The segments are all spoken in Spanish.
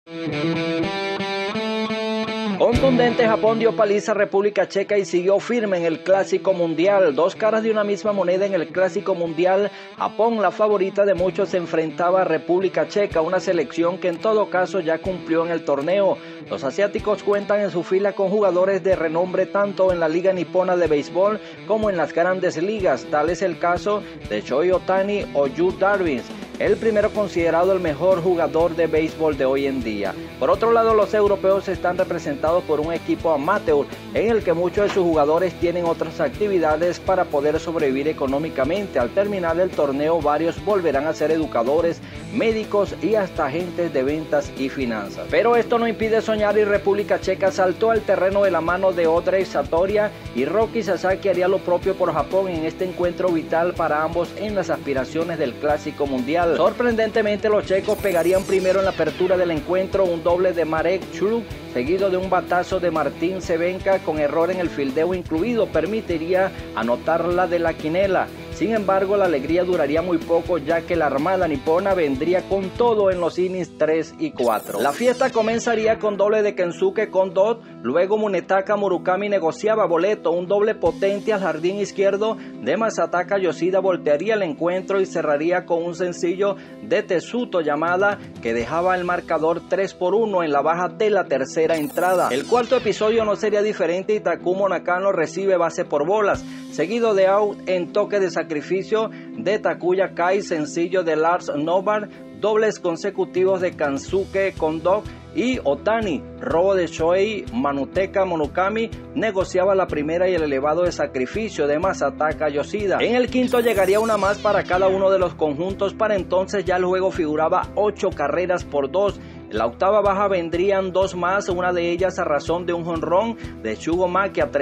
Contundente, Japón dio paliza a República Checa y siguió firme en el Clásico Mundial. Dos caras de una misma moneda en el Clásico Mundial. Japón, la favorita de muchos, se enfrentaba a República Checa, una selección que en todo caso ya cumplió en el torneo. Los asiáticos cuentan en su fila con jugadores de renombre tanto en la Liga Nipona de Béisbol como en las grandes ligas. Tal es el caso de Shohei Ohtani o Yu Darvish, el primero considerado el mejor jugador de béisbol de hoy en día. Por otro lado, los europeos están representados por un equipo amateur en el que muchos de sus jugadores tienen otras actividades para poder sobrevivir económicamente. Al terminar el torneo, varios volverán a ser educadores, médicos y hasta agentes de ventas y finanzas. Pero esto no impide soñar y República Checa saltó al terreno de la mano de Audrey Satorya y Roki Sasaki haría lo propio por Japón en este encuentro vital para ambos en las aspiraciones del Clásico Mundial. Sorprendentemente, los checos pegarían primero en la apertura del encuentro un doble de Marek Churuk, seguido de un batazo de Martín Cervenka con error en el fildeo incluido, permitiría anotar la de la quinela. Sin embargo, la alegría duraría muy poco, ya que la armada nipona vendría con todo en los innings 3 y 4. La fiesta comenzaría con doble de Kensuke Kondo, luego Munetaka Murakami negociaba boleto, un doble potente al jardín izquierdo de Masataka Yoshida voltearía el encuentro y cerraría con un sencillo de Tetsuto Yamada que dejaba el marcador 3-1 en la baja de la tercera entrada. El cuarto episodio no sería diferente y Takumo Nakano recibe base por bolas, seguido de out en toque de sacrificio de Takuya Kai, sencillo de Lars Nobar, dobles consecutivos de Kensuke Kondo y Ohtani, robo de Shohei. Munetaka Murakami negociaba la primera y el elevado de sacrificio de Masataka Yoshida. En el quinto llegaría una más para cada uno de los conjuntos. Para entonces ya el juego figuraba 8 carreras por 2. En la octava baja vendrían 2 más, una de ellas a razón de un jonrón de Shugo Maki a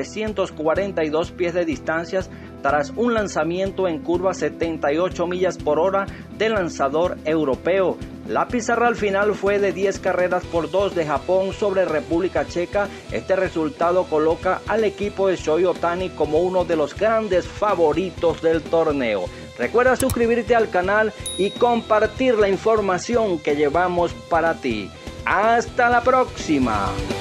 342 pies de distancia tras un lanzamiento en curva 78 millas por hora del lanzador europeo. La pizarra al final fue de 10 carreras por 2 de Japón sobre República Checa. Este resultado coloca al equipo de Shohei Ohtani como uno de los grandes favoritos del torneo. Recuerda suscribirte al canal y compartir la información que llevamos para ti. ¡Hasta la próxima!